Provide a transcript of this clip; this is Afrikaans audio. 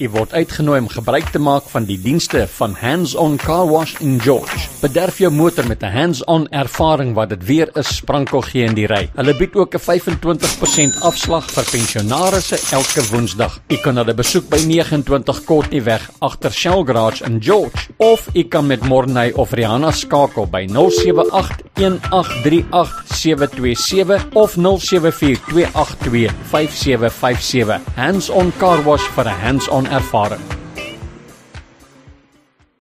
U word uitgenooi om gebruik te maak van die dienste van Handz On Car Wash in George. Bederf jou motor met 'n hands-on ervaring wat dit weer 'n sprankel gee in die ry. Hulle bied ook 'n 25% afslag vir pensionarisse elke Woensdag. U kan hulle besoek by 29 Courtneyweg agter Shell Garage in George, of u kan met Morney of Rihanna skakel by 078-1838-727 of 074-282-5757. Handz On Car Wash vir 'n hands-on ervaring.